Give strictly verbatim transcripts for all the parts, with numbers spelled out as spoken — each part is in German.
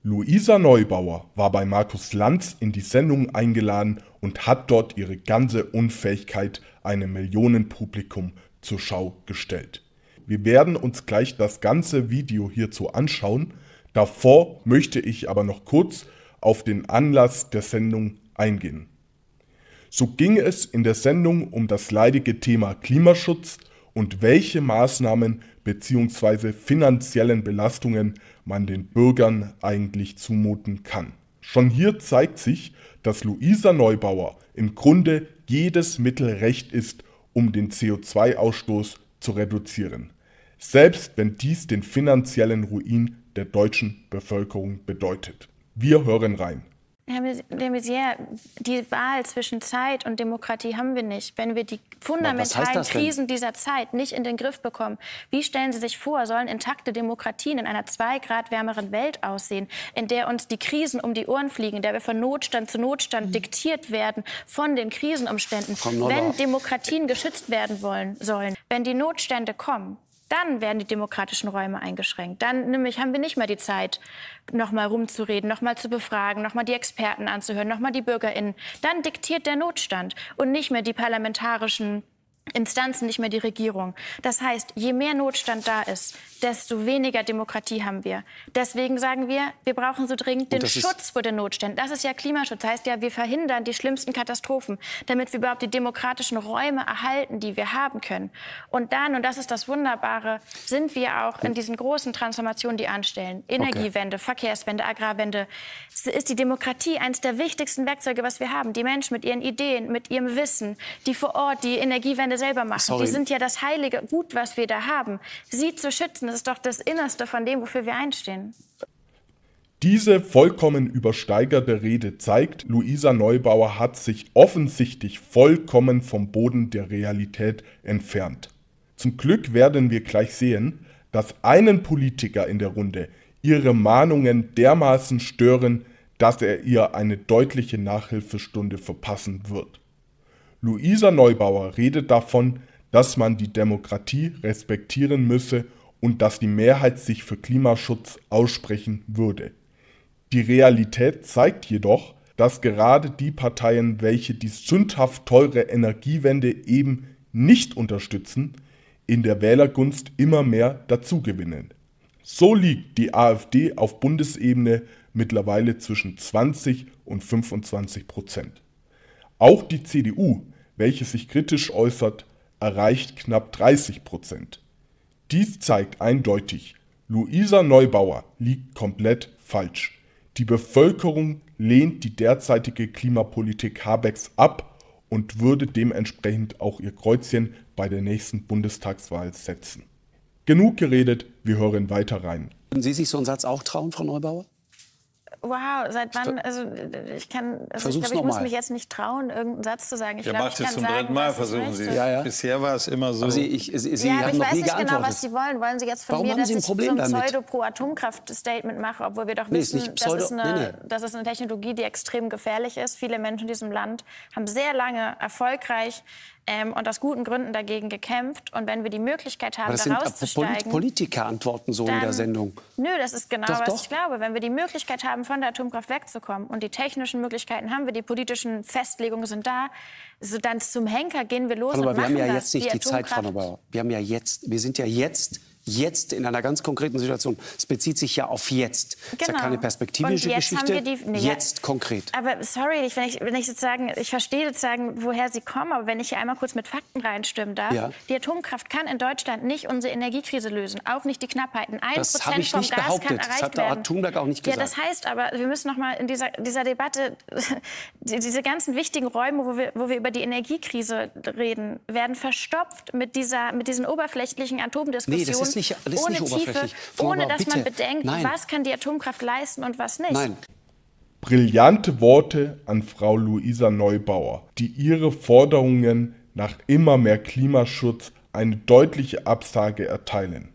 Luisa Neubauer war bei Markus Lanz in die Sendung eingeladen und hat dort ihre ganze Unfähigkeit einem Millionenpublikum zur Schau gestellt. Wir werden uns gleich das ganze Video hierzu anschauen. Davor möchte ich aber noch kurz auf den Anlass der Sendung eingehen. So ging es in der Sendung um das leidige Thema Klimaschutz und welche Maßnahmen bzw. finanziellen Belastungen man den Bürgern eigentlich zumuten kann. Schon hier zeigt sich, dass Luisa Neubauer im Grunde jedes Mittel recht ist, um den C O zwei Ausstoß zu reduzieren, selbst wenn dies den finanziellen Ruin der deutschen Bevölkerung bedeutet. Wir hören rein. Herr de Maizière, die Wahl zwischen Zeit und Demokratie haben wir nicht. Wenn wir die fundamentalen Krisen dieser Zeit nicht in den Griff bekommen, wie stellen Sie sich vor, sollen intakte Demokratien in einer zwei Grad wärmeren Welt aussehen, in der uns die Krisen um die Ohren fliegen, in der wir von Notstand zu Notstand mhm. diktiert werden von den Krisenumständen? Wenn Demokratien geschützt werden wollen sollen, wenn die Notstände kommen, dann werden die demokratischen Räume eingeschränkt. Dann nämlich haben wir nicht mehr die Zeit, noch mal rumzureden, noch mal zu befragen, noch mal die Experten anzuhören, noch mal die BürgerInnen. Dann diktiert der Notstand und nicht mehr die parlamentarischen Instanzen, nicht mehr die Regierung. Das heißt, je mehr Notstand da ist, desto weniger Demokratie haben wir. Deswegen sagen wir, wir brauchen so dringend den Schutz vor den Notständen. Das ist ja Klimaschutz. Das heißt ja, wir verhindern die schlimmsten Katastrophen, damit wir überhaupt die demokratischen Räume erhalten, die wir haben können. Und dann, und das ist das Wunderbare, sind wir auch in diesen großen Transformationen, die anstellen. Energiewende, okay. Verkehrswende, Agrarwende. Es ist die Demokratie eines der wichtigsten Werkzeuge, was wir haben. Die Menschen mit ihren Ideen, mit ihrem Wissen, die vor Ort die Energiewende selber machen. Sorry. Die sind ja das heilige Gut, was wir da haben. Sie zu schützen, das ist doch das Innerste von dem, wofür wir einstehen. Diese vollkommen übersteigerte Rede zeigt, Luisa Neubauer hat sich offensichtlich vollkommen vom Boden der Realität entfernt. Zum Glück werden wir gleich sehen, dass einen Politiker in der Runde ihre Mahnungen dermaßen stören, dass er ihr eine deutliche Nachhilfestunde verpassen wird. Luisa Neubauer redet davon, dass man die Demokratie respektieren müsse und dass die Mehrheit sich für Klimaschutz aussprechen würde. Die Realität zeigt jedoch, dass gerade die Parteien, welche die sündhaft teure Energiewende eben nicht unterstützen, in der Wählergunst immer mehr dazugewinnen. So liegt die AfD auf Bundesebene mittlerweile zwischen zwanzig und fünfundzwanzig Prozent. Auch die C D U, welche sich kritisch äußert, erreicht knapp dreißig Prozent. Dies zeigt eindeutig, Luisa Neubauer liegt komplett falsch. Die Bevölkerung lehnt die derzeitige Klimapolitik Habecks ab und würde dementsprechend auch ihr Kreuzchen bei der nächsten Bundestagswahl setzen. Genug geredet, wir hören weiter rein. Würden Sie sich so einen Satz auch trauen, Frau Neubauer? Wow, seit wann, also ich kann, also ich glaube, ich muss mich jetzt nicht trauen, irgendeinen Satz zu sagen. Ich ja, glaube, macht ich es kann zum sagen, dritten Mal, was versuchen ich Sie. Ja, ja. Bisher war es immer so. Aber Sie, ich, Sie, Sie ja, haben aber ich noch weiß nie nicht geantwortet. genau, was Sie wollen. Wollen Sie jetzt von Warum mir, haben dass Sie ein ich Problem so ein damit? Pseudo-Pro-Atomkraft-Statement mache, obwohl wir doch Nee, ist wissen, nicht Pseudo, das, ist eine, nee, nee. das ist eine Technologie, die extrem gefährlich ist. Viele Menschen in diesem Land haben sehr lange erfolgreich ähm, und aus guten Gründen dagegen gekämpft. Und wenn wir die Möglichkeit haben, aber das da sind rauszusteigen... Politiker antworten so dann, in der Sendung. Nö, das ist genau, doch, was doch. ich glaube. Wenn wir die Möglichkeit haben, von der Atomkraft wegzukommen und die technischen Möglichkeiten haben wir, die politischen Festlegungen sind da, so dann zum Henker gehen wir los aber und wir machen haben ja das. jetzt nicht die, die Zeit, Frau Atomkraft- Neubauer. Wir haben ja jetzt, wir sind ja jetzt... Jetzt in einer ganz konkreten Situation. Es bezieht sich ja auf jetzt. Das ist ja Genau. keine perspektivische Und jetzt Geschichte. haben wir die- nee, jetzt konkret. Aber sorry, ich- wenn ich, wenn ich sozusagen, ich verstehe sozusagen, woher Sie kommen, aber wenn ich hier einmal kurz mit Fakten reinstimmen darf, Ja. die Atomkraft kann in Deutschland nicht unsere Energiekrise lösen, auch nicht die Knappheiten. Ein Das habe Prozent ich vom nicht Gas behauptet. kann Das erreicht hat der werden. Art Thunberg auch nicht Ja, gesagt. das heißt aber, wir müssen noch mal in dieser, dieser Debatte, die, diese ganzen wichtigen Räume, wo wir, wo wir über die Energiekrise reden, werden verstopft mit, dieser, mit diesen oberflächlichen Atomdiskussionen. Nee, das ist nicht, das ist ohne nicht Tiefe, oberflächlich. Frau ohne Neubauer, dass man bitte. bedenkt, Nein. was kann die Atomkraft leisten und was nicht. Nein. Brillante Worte an Frau Luisa Neubauer, die ihre Forderungen nach immer mehr Klimaschutz eine deutliche Absage erteilen.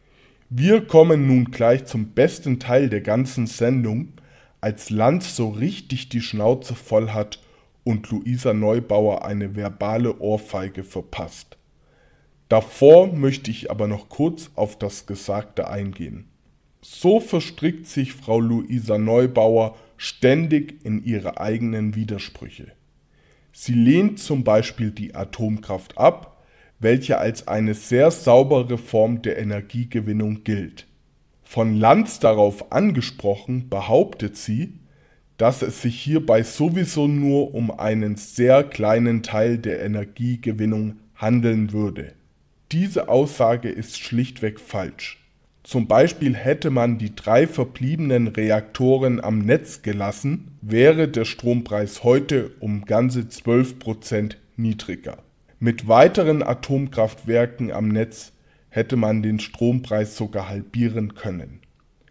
Wir kommen nun gleich zum besten Teil der ganzen Sendung, als Lanz so richtig die Schnauze voll hat und Luisa Neubauer eine verbale Ohrfeige verpasst. Davor möchte ich aber noch kurz auf das Gesagte eingehen. So verstrickt sich Frau Luisa Neubauer ständig in ihre eigenen Widersprüche. Sie lehnt zum Beispiel die Atomkraft ab, welche als eine sehr saubere Form der Energiegewinnung gilt. Von Lanz darauf angesprochen, behauptet sie, dass es sich hierbei sowieso nur um einen sehr kleinen Teil der Energiegewinnung handeln würde. Diese Aussage ist schlichtweg falsch. Zum Beispiel hätte man die drei verbliebenen Reaktoren am Netz gelassen, wäre der Strompreis heute um ganze zwölf Prozent niedriger. Mit weiteren Atomkraftwerken am Netz hätte man den Strompreis sogar halbieren können.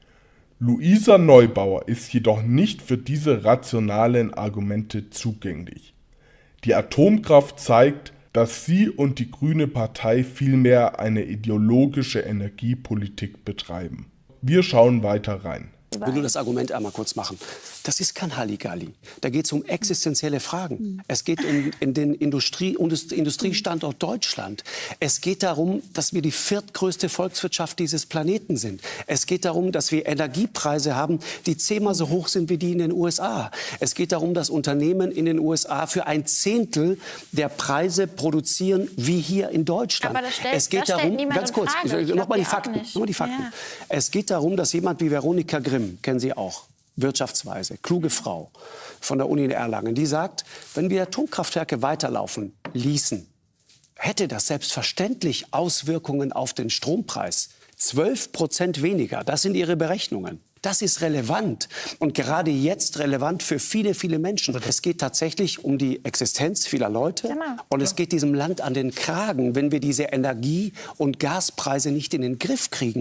Luisa Neubauer ist jedoch nicht für diese rationalen Argumente zugänglich. Die Atomkraft zeigt, dass sie und die Grüne Partei vielmehr eine ideologische Energiepolitik betreiben. Wir schauen weiter rein. Ich will nur das Argument einmal kurz machen. Das ist kein Halligalli. Da geht es um existenzielle Fragen. Es geht um in den Industrie, Industriestandort Deutschland. Es geht darum, dass wir die viertgrößte Volkswirtschaft dieses Planeten sind. Es geht darum, dass wir Energiepreise haben, die zehnmal so hoch sind wie die in den U S A. Es geht darum, dass Unternehmen in den U S A für ein Zehntel der Preise produzieren wie hier in Deutschland. Aber das stellt, es geht das darum, stellt ganz kurz, nochmal die Fakten. Noch mal die Fakten. Ja. Es geht darum, dass jemand wie Veronika Grimm, kennen Sie auch, Wirtschaftsweise, kluge Frau von der Uni in Erlangen, die sagt, wenn wir Atomkraftwerke weiterlaufen ließen, hätte das selbstverständlich Auswirkungen auf den Strompreis. zwölf Prozent weniger, das sind ihre Berechnungen. Das ist relevant und gerade jetzt relevant für viele, viele Menschen. Es geht tatsächlich um die Existenz vieler Leute und es geht diesem Land an den Kragen, wenn wir diese Energie- und Gaspreise nicht in den Griff kriegen.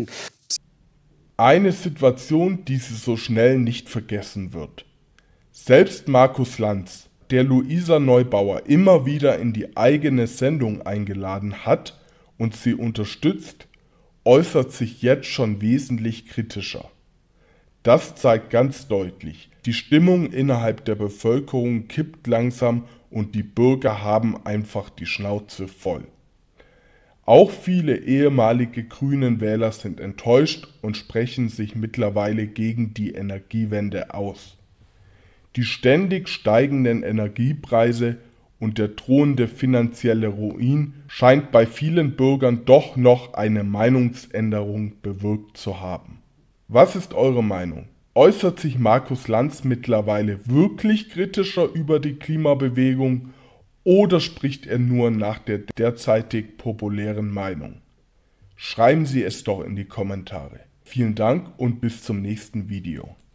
Eine Situation, die sie so schnell nicht vergessen wird. Selbst Markus Lanz, der Luisa Neubauer immer wieder in die eigene Sendung eingeladen hat und sie unterstützt, äußert sich jetzt schon wesentlich kritischer. Das zeigt ganz deutlich, die Stimmung innerhalb der Bevölkerung kippt langsam und die Bürger haben einfach die Schnauze voll. Auch viele ehemalige Grünen-Wähler sind enttäuscht und sprechen sich mittlerweile gegen die Energiewende aus. Die ständig steigenden Energiepreise und der drohende finanzielle Ruin scheint bei vielen Bürgern doch noch eine Meinungsänderung bewirkt zu haben. Was ist eure Meinung? Äußert sich Markus Lanz mittlerweile wirklich kritischer über die Klimabewegung? Oder spricht er nur nach der derzeitig populären Meinung? Schreiben Sie es doch in die Kommentare. Vielen Dank und bis zum nächsten Video.